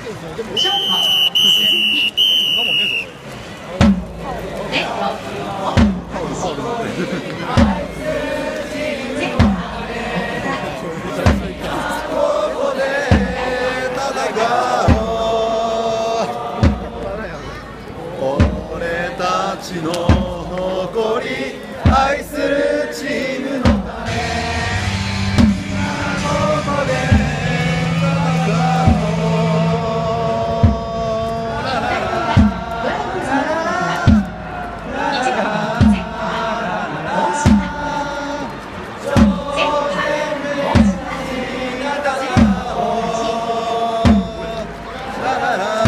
正好前地レッド俺たちの誇り愛するチームのためここで戦おう